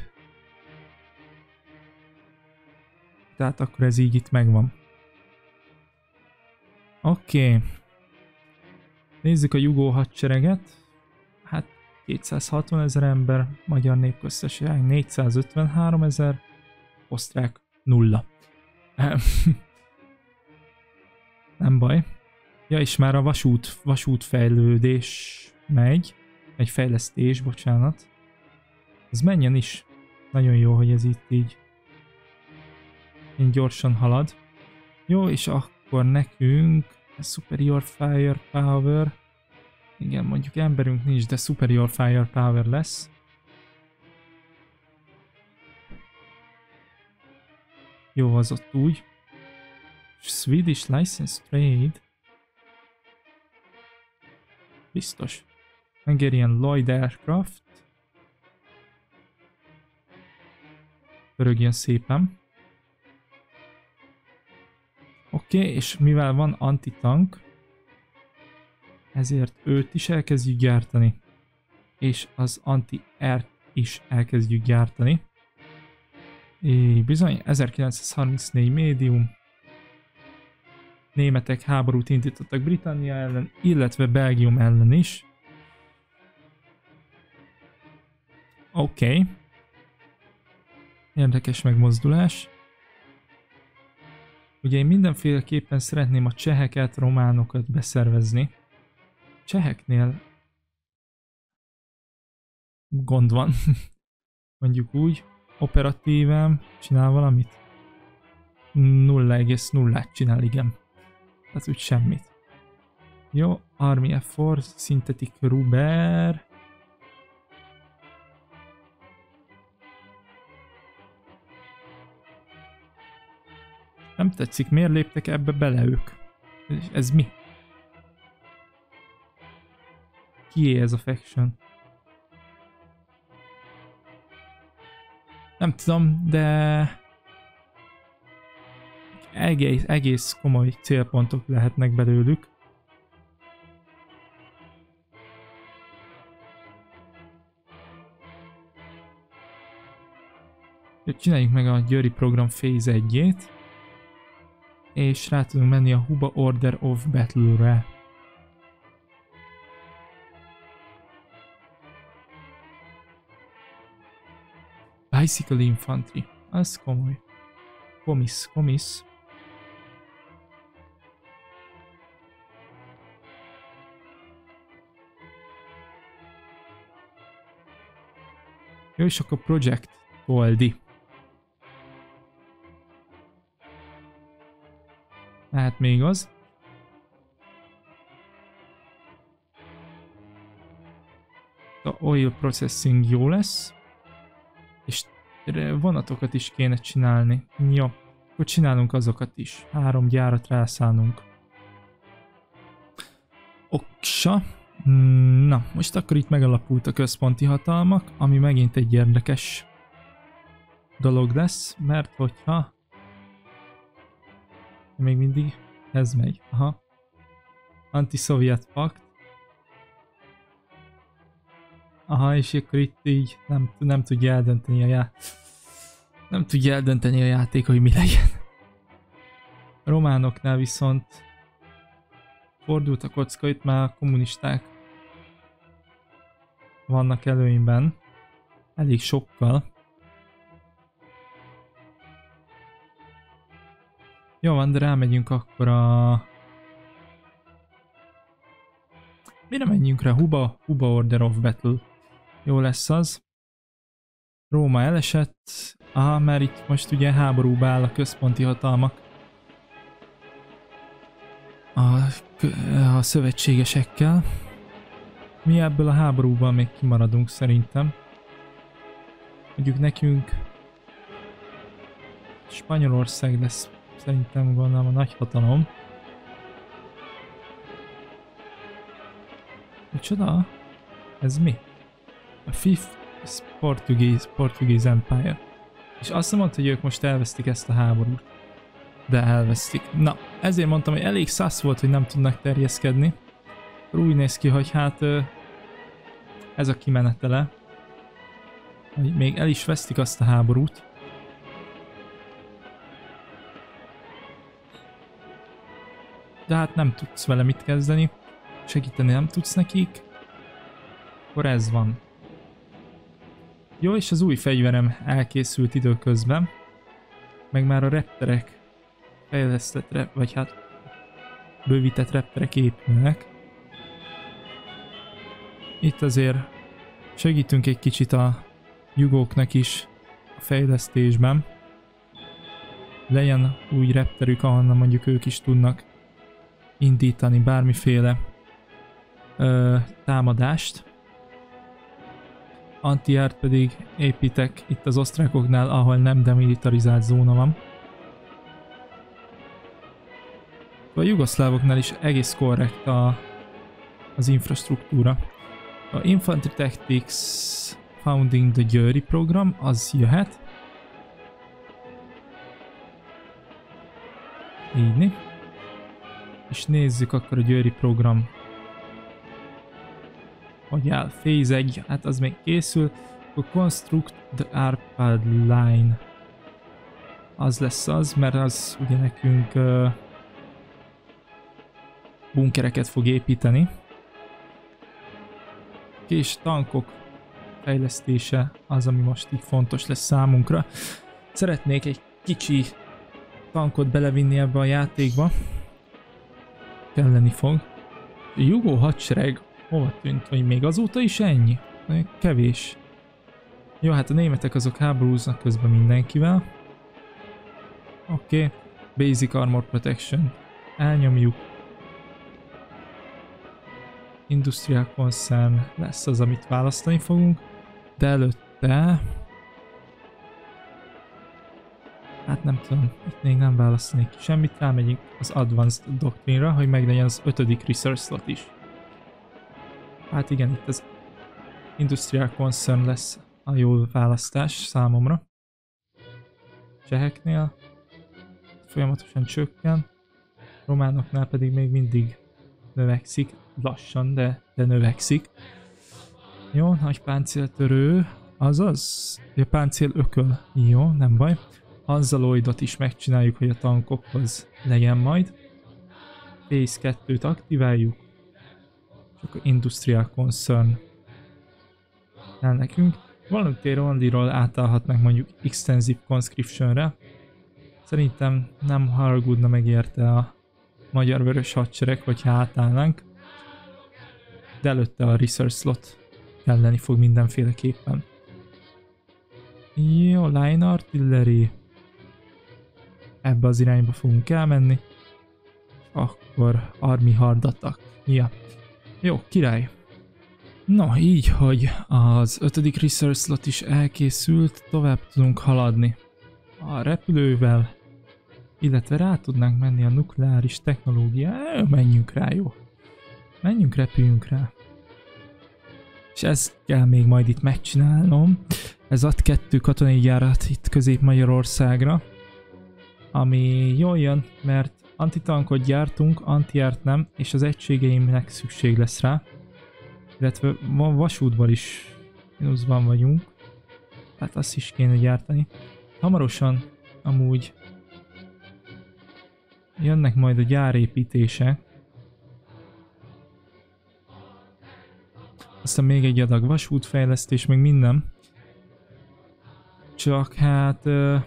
Tehát akkor ez így itt megvan. Oké. Nézzük a jugó hadsereget. Hát 260 000 ember, Magyar Népköztársaság 453 000, osztrák 0. Nem baj. Ja, és már a vasútfejlődés megy. Egy fejlesztés, bocsánat. Ez menjen is. Nagyon jó, hogy ez itt így gyorsan halad. Jó, és akkor nekünk Superior Firepower. Igen, mondjuk emberünk nincs, de Superior Firepower lesz. Jó, az ott úgy. Swedish License Trade. Biztos. Hungarian Lloyd Aircraft. Pörögjön szépen. Oké, és mivel van antitank, ezért őt is elkezdjük gyártani. És az anti-air is elkezdjük gyártani. Bizony, 1934 médium. Németek háborút indítottak Britannia ellen, illetve Belgium ellen is. Oké. Érdekes megmozdulás. Ugye én mindenféleképpen szeretném a cseheket, románokat beszervezni. Cseheknél gond van. Mondjuk úgy, operatíven csinál valamit. 0,0-át csinál, igen. Tehát úgy semmit. Jó, Army Effort, Synthetic Rubber. Nem tetszik, miért léptek ebbe bele ők? Ez mi? Kié ez a faction? Nem tudom, de egész komoly célpontok lehetnek belőlük. Csináljuk meg a Győri program Phase 1-ét, és rá tudunk menni a Huba Order of Battle-re. Bicycle Infantry, az komoly. Komisz. Jó, és akkor Project Goldi. Hát még az. A Oil Processing jó lesz. És vonatokat is kéne csinálni. Jó, akkor csinálunk azokat is. 3 gyárat rászánunk. Oksa. Na, most akkor itt megalapult a központi hatalmak, ami megint egy érdekes dolog lesz, mert hogyha még mindig ez megy. Aha. Anti-Szovjet Pakt. Aha, és akkor itt így nem tudja eldönteni a játék, hogy mi legyen. románoknál viszont fordult a kocka, itt már a kommunisták vannak előnyben. Elég sokkal. Jó van, de rámegyünk akkor a... Mire menjünk rá? Huba Order of Battle. Jó lesz az. Róma elesett. Mert itt most ugye háborúba áll a központi hatalmak. A szövetségesekkel. Mi ebből a háborúban még kimaradunk szerintem. Mondjuk nekünk Spanyolország lesz szerintem gondolom a nagy hatalom. Micsoda? Ez mi? A Fifth Portuguese Empire. És azt mondta, hogy ők most elvesztik ezt a háborút. De elvesztik. Na, ezért mondtam, hogy elég szász volt, hogy nem tudnak terjeszkedni. Úgy néz ki, hogy hát ez a kimenetele. Hogy még el is vesztik azt a háborút. De hát nem tudsz vele mit kezdeni. Segíteni nem tudsz nekik. Akkor ez van. Jó, és az új fegyverem elkészült időközben. Meg már a repterek fejlesztett, vagy hát bővített repterek épülnek. Itt azért segítünk egy kicsit a jugóknak is a fejlesztésben. Legyen új repterük, ahonnan mondjuk ők is tudnak indítani bármiféle támadást. Antiárt pedig építek itt az osztrákoknál, ahol nem demilitarizált zóna van. A jugoszlávoknál is egész korrekt az infrastruktúra. A Infantry Tactics Founding the Győri program, az jöhet. Így. És nézzük akkor a Győri program. Hogy áll? Phase 1, hát az még készül. A Construct the Arpad Line. Az lesz az, mert az ugye nekünk bunkereket fog építeni. És tankok fejlesztése az, ami most így fontos lesz számunkra. Szeretnék egy kicsi tankot belevinni ebbe a játékba. Kelleni fog. A jugó hadsereg hova tűnt, hogy még azóta is ennyi? Kevés. Jó, hát a németek azok háborúznak közben mindenkivel. Oké. Basic Armor Protection. Elnyomjuk. Industrial Concern lesz az, amit választani fogunk. De előtte... Hát nem tudom, itt még nem választanék semmit, rámegyünk az Advanced Doctrine-ra, hogy meglegyen az 5. Research slot is. Hát igen, itt az Industrial Concern lesz a jó választás számomra. Cseheknél folyamatosan csökken, románoknál pedig még mindig növekszik, lassan, de növekszik. Jó, nagy páncéltörő, azaz, a páncél ököl, jó, nem baj. Hanzaloidot is megcsináljuk, hogy a tankokhoz legyen majd. Phase 2-t aktiváljuk. Csak a Industrial Concern el nekünk. Volunteer Only-ról átállhatnak mondjuk Extensive Conscription-re. Szerintem nem haragudna meg érte a Magyar Vörös Hadsereg, hogyha átállnánk. De előtte a Research Slot kelleni fog mindenféleképpen. Jó, Line Artillery. Ebbe az irányba fogunk elmenni. Akkor Army Hard Attack. Ja. Jó, király. No, így, hogy az 5. Research Slot is elkészült, tovább tudunk haladni a repülővel, illetve rá tudnánk menni a nukleáris technológiára. Menjünk rá, jó. Menjünk, repüljünk rá. És ezt kell még majd itt megcsinálnom. Ez ad 2 katonai gyárat itt Közép-Magyarországra, ami jól jön, mert antitankot gyártunk, antiárt nem, és az egységeimnek szükség lesz rá. Illetve van vasútban is mínuszban vagyunk, tehát azt is kéne gyártani. Hamarosan amúgy Jönnek majd a gyárépítések. Aztán még egy adag vasútfejlesztés, meg minden. Csak hát...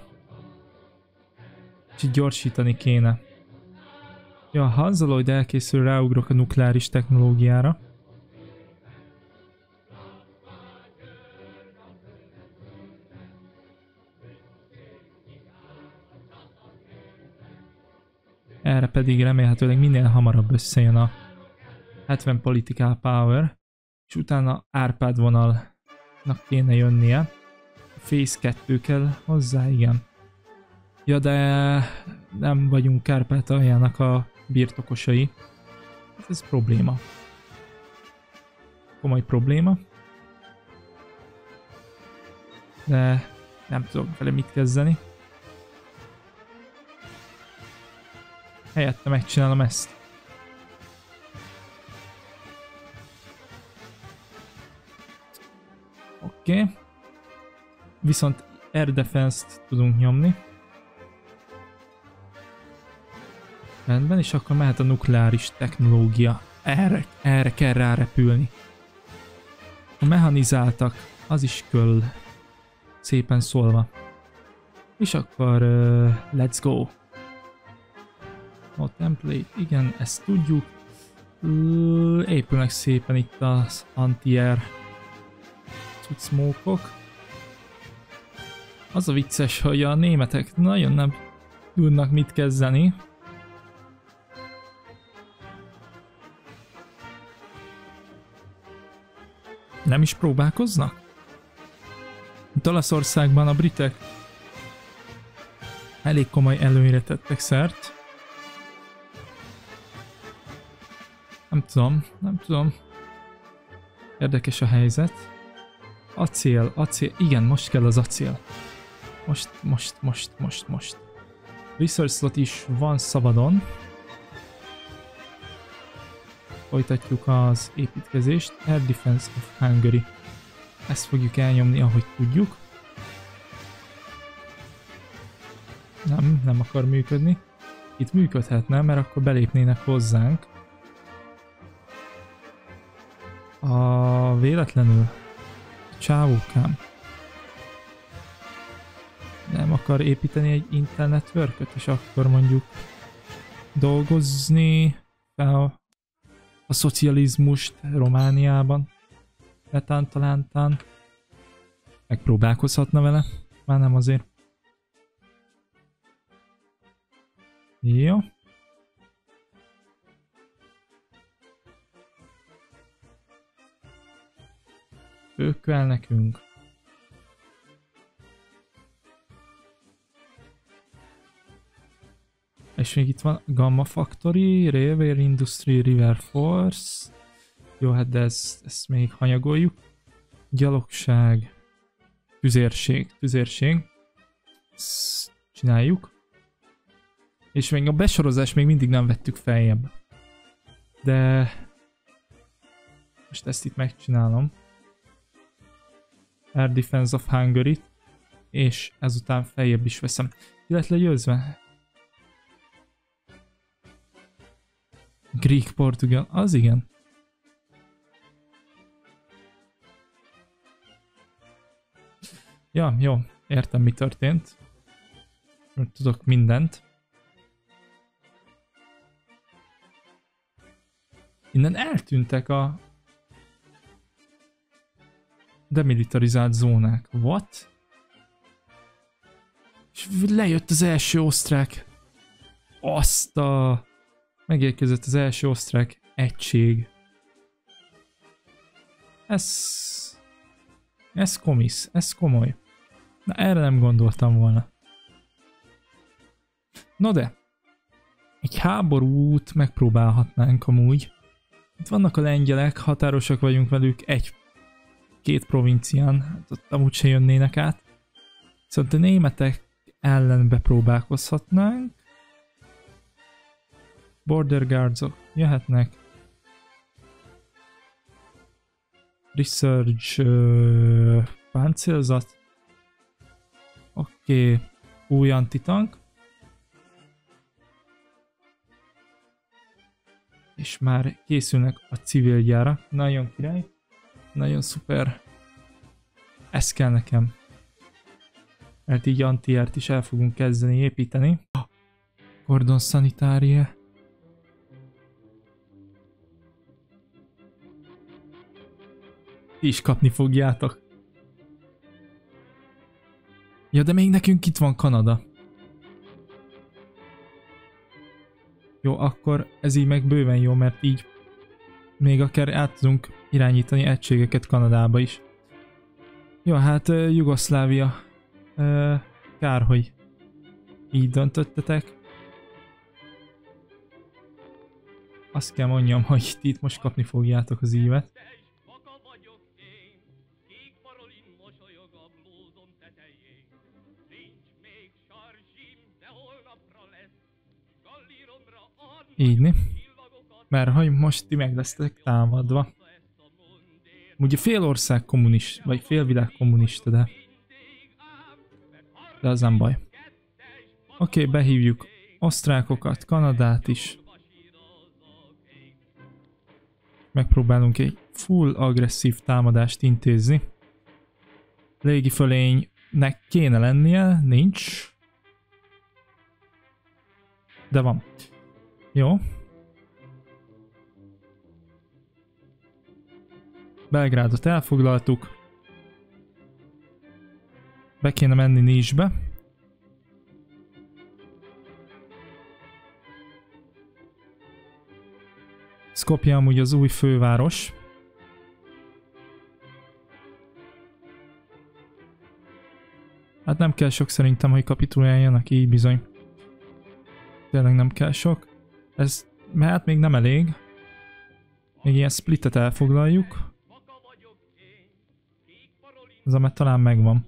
Kicsit gyorsítani kéne. Ja, ha azzal, hogy elkészül, ráugrok a nukleáris technológiára. Erre pedig remélhetőleg minél hamarabb összejön a 70 political power, és utána Árpád vonalnak kéne jönnie. Phase 2 kell hozzá, igen. Ja, de nem vagyunk Kárpátaljának a birtokosai. Ez probléma. Komoly probléma. De nem tudom vele mit kezdeni. Helyette megcsinálom ezt. Oké. Viszont Air Defense-t tudunk nyomni. Rendben, és akkor mehet a nukleáris technológia. Erre kell rárepülni. A mechanizáltak, az is köll. Szépen szólva. És akkor let's go. A template, igen, ezt tudjuk. Épülnek szépen itt az anti-air cuccmókok. Az a vicces, hogy a németek nagyon nem tudnak mit kezdeni. Nem is próbálkoznak? Itt Olaszországban a britek elég komoly előnyre tettek szert. Nem tudom. Érdekes a helyzet. Acél. Igen, most kell az acél. Most. Research slot is van szabadon. Folytatjuk az építkezést. Air Defense of Hungary. Ezt fogjuk elnyomni, ahogy tudjuk. Nem akar működni. Itt működhetne, mert akkor belépnének hozzánk. Véletlenül. Csávókám. Nem akar építeni egy internet networköt, és akkor mondjuk dolgozni fel a szocializmust Romániában. Letántán. Megpróbálkozhatna vele. Már nem azért. Jó. Ők kell nekünk. És még itt van Gamma Factory, Railway Industry, River Force. Jó, hát de ezt még hanyagoljuk. Gyalogság. Tüzérség. Ezt csináljuk. És még a besorozást még mindig nem vettük feljebb. De most ezt itt megcsinálom. Air Defense of Hungary, és ezután feljebb is veszem. Ki lett legyőzve? Greek Portugal, az igen. Ja, jó, értem mi történt. Tudok mindent. Innen eltűntek a demilitarizált zónák. What? És lejött az első osztrák. Megérkezett az első osztrák egység. Ez komisz, ez komoly. Na erre nem gondoltam volna. No de, egy háborút megpróbálhatnánk amúgy. Itt vannak a lengyelek, határosak vagyunk velük két provincián, hát ott amúgy se jönnének át. Szóval a németek ellen bepróbálkozhatnánk. Border guardsok jöhetnek. Research páncélzat. Oké, új antitank. és már készülnek a civil gyárak. Nagyon király, nagyon szuper. Ez kell nekem. Mert így anti-ert is el fogunk kezdeni építeni. Cordon Sanitarie. Ti is kapni fogjátok. Ja, de még nekünk itt van Kanada. Jó, akkor ez így meg bőven jó, mert így még akár át tudunk irányítani egységeket Kanadába is. Jó, hát Jugoszlávia. Kár, hogy így döntöttetek. Azt kell mondjam, hogy ti itt most kapni fogjátok az ívet. Így, mert hogy most ti meg lesztek támadva. Ugye fél ország kommunista, vagy fél világ kommunista, de az nem baj. Oké, behívjuk osztrákokat, Kanadát is. Megpróbálunk egy full agresszív támadást intézni. Légifölénynek kéne lennie, nincs. De van. Jó. Belgrádot elfoglaltuk. Be kéne menni Nice-be. Skopje amúgy az új főváros. Hát nem kell sok szerintem, hogy kapituláljanak, így bizony. Tényleg nem kell sok. Ez hát még nem elég. Még ilyen splitet elfoglaljuk. Ez amely talán megvan.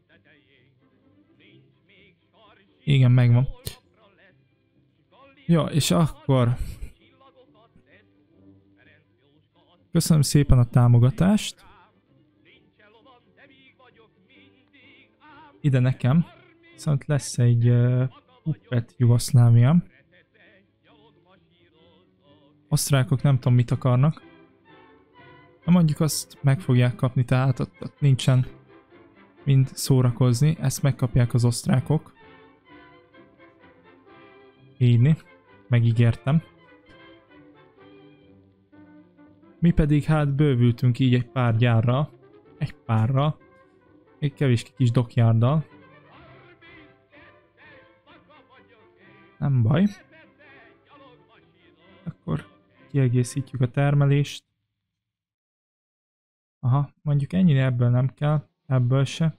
Igen, megvan. Ja, és akkor... Köszönöm szépen a támogatást. Ide nekem. Viszont lesz egy puppet Jugoszláviám. Osztrákok nem tudom mit akarnak. Na mondjuk azt meg fogják kapni, tehát ott nincsen mind szórakozni. Ezt megkapják az osztrákok. Így, megígértem. Mi pedig hát bővültünk így egy pár gyárral. Egy párral. Egy kevés kis dokjárddal. Nem baj. Akkor kiegészítjük a termelést. Aha, mondjuk ennyire ebből nem kell. Ebből se.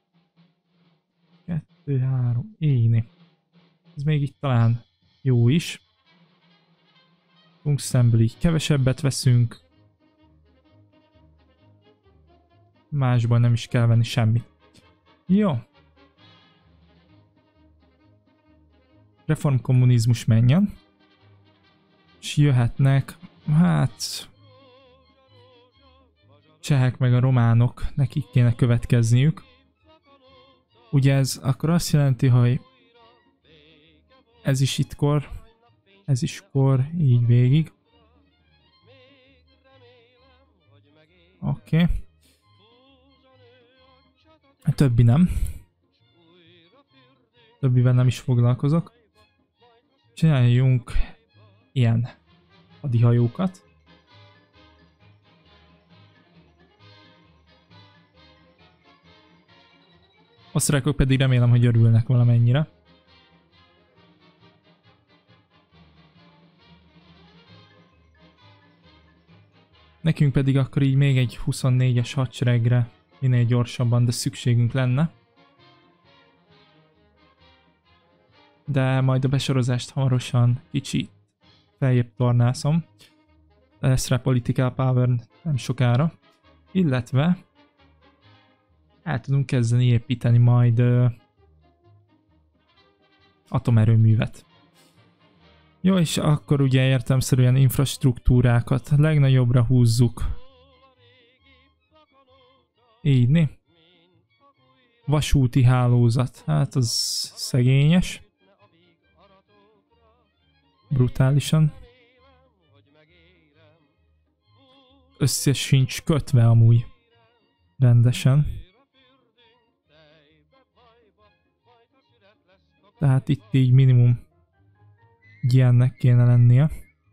2, 3. Így. Ez még itt talán jó is. Tungstenből így kevesebbet veszünk. Másból nem is kell venni semmit. Jó. Reformkommunizmus menjen. És jöhetnek, hát... csehek meg a románok, nekik kéne következniük. Ugye ez akkor azt jelenti, hogy ez is itt kor, ez is kor, így végig. Oké. A többi nem. Többivel nem is foglalkozok. Csináljunk ilyen hadihajókat. Osztrákok pedig remélem, hogy örülnek valamennyire. Nekünk pedig akkor így még egy 24-es hadseregre minél gyorsabban, de szükségünk lenne. De majd a besorozást hamarosan kicsit feljebb tornászom. Lesz rá political power nem sokára. Illetve el tudunk kezdeni építeni majd atomerőművet. Jó, és akkor ugye értelemszerűen infrastruktúrákat legnagyobbra húzzuk. Így, vasúti hálózat, hát az szegényes. Brutálisan. össze sincs kötve amúgy rendesen. Tehát itt így minimum ilyennek kéne lennie.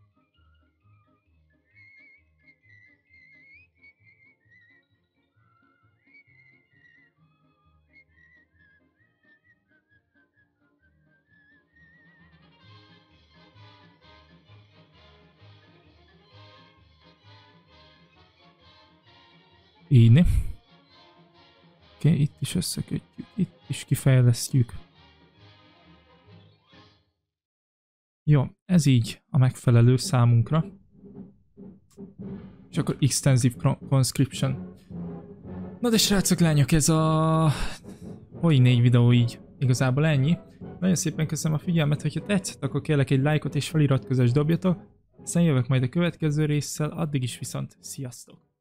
Így. Oké, itt is összekötjük, itt is kifejlesztjük. Jó, ez így a megfelelő számunkra. És akkor Extensive Conscription. Na de srácok, lányok, ez a hoi 4 videó így. Igazából ennyi. Nagyon szépen köszönöm a figyelmet, hogyha tetszett, akkor kérlek egy lájkot és feliratkozást dobjatok. Aztán jövök majd a következő résszel, addig is viszont sziasztok!